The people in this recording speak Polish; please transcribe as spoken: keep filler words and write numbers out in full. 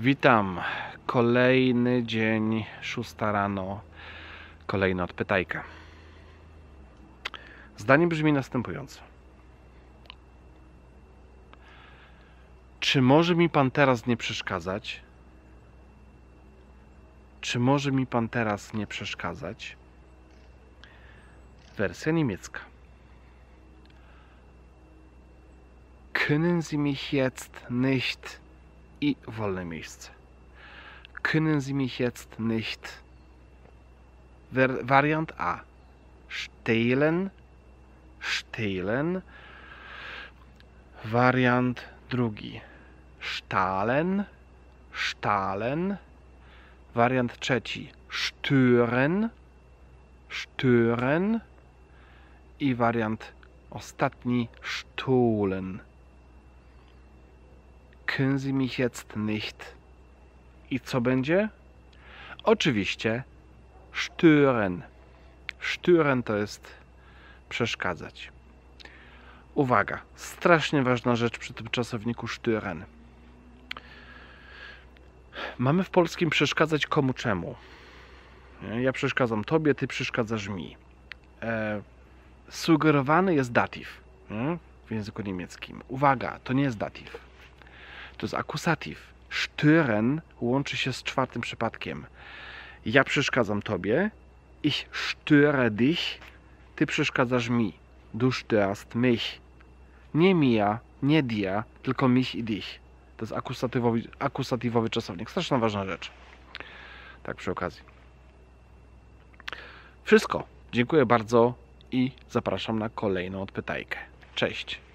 Witam. Kolejny dzień, szósta rano, kolejna odpytajka. Zdanie brzmi następująco. Czy może mi pan teraz nie przeszkadzać? Czy może mi pan teraz nie przeszkadzać? Wersja niemiecka. Können Sie mich jetzt nicht i wolne miejsce. Können Sie mich jetzt nicht. Variant A. Stehlen. Stehlen. Variant drugi. Stahlen. Stahlen. Variant trzeci. Stören. Stören. I wariant ostatni. Stohlen. Können Sie mich jetzt nicht. I co będzie? Oczywiście stören. Stören to jest przeszkadzać. Uwaga, strasznie ważna rzecz przy tym czasowniku stören. Mamy w polskim przeszkadzać komu czemu? Ja przeszkadzam tobie, ty przeszkadzasz mi. E, sugerowany jest datyw nie? W języku niemieckim. Uwaga, to nie jest datyw. To jest akusatyw. Stören łączy się z czwartym przypadkiem. Ja przeszkadzam tobie. Ich störe dich. Ty przeszkadzasz mi. Du störst mich. Nie mia, nie dia, tylko mich i dich. To jest akusatywowy, akusatywowy czasownik. Straszna ważna rzecz. Tak przy okazji. Wszystko. Dziękuję bardzo i zapraszam na kolejną odpytajkę. Cześć.